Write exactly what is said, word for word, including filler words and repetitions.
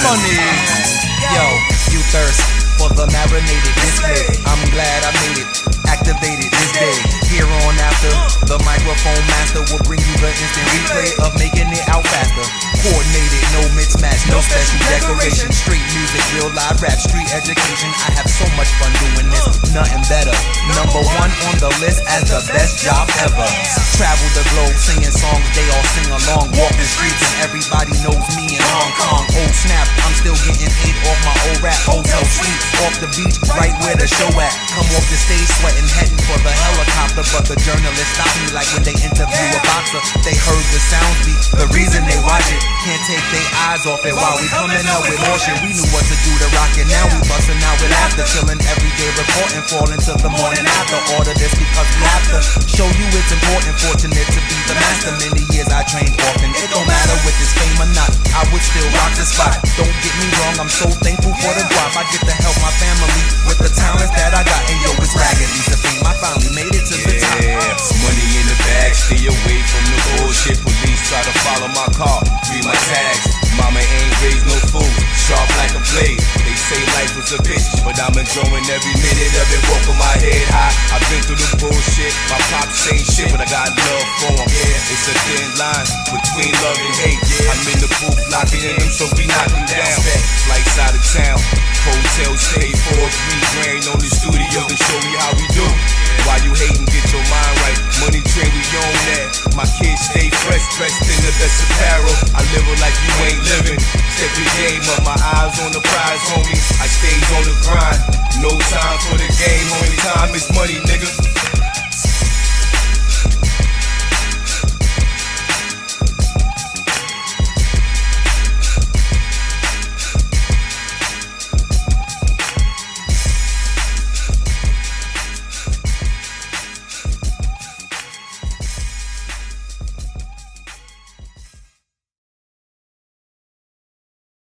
money. Yo, you thirst for the marinated display. I'm glad I made it, activated this day. Here on after, the microphone master will bring you the instant replay of making it out faster. Coordinated, no mix match, no special decoration. Straight music, real live rap, street education. I have so much fun doing this, nothing better. Number one on the list as the best job ever. Travel the globe, singing songs, they all sing along. Walk the streets and everybody knows me in Hong Kong. Oh snap, I'm still getting paid off my old rap. Hotel suite, off the beach, right where the show at. Come off the stage sweating, heading for the helicopter. But the journalists stop me like when they interview a boxer. They heard the sounds beat, the reason they watch it. Can't take their eyes off it while we coming out with more shit. We knew what to do to rock it, now we bustin' out with laughter. Chillin' every day, reporting, falling till the morning after. Order this because we have to show you it's important. Fortunate to be the master. Many years I trained often. It don't matter with this fame or not, I would still rock the spot. Don't get me wrong, I'm so thankful for the drop. I get to help my family with the talents that I got. And yo, it's Ragidy Supreme, I finally made it to the top. Yeah, money in the bag, stay away from the bullshit. Police try to follow my car, read my tags. Mama ain't raised no fool, sharp like a blade. They say life was a bitch, but I'm enjoying every minute of it. Walking my head high, I've been through the bullshit. My pops ain't shit, but I got love for him. Yeah, it's a thin line between love and hate. Yeah, I'm in the booth, locking in them, so we knock them down. Flights out of town, hotel stay for three grand on the studio to show me how we do. Why you hating, get your mind right. Money train, we own that. My kids stay fresh, dressed in the best apparel. I live a life you ain't living. Step your game up, my eyes on the prize, homie. I stays on the grind. No time for the game, homie. Time is money, nigga.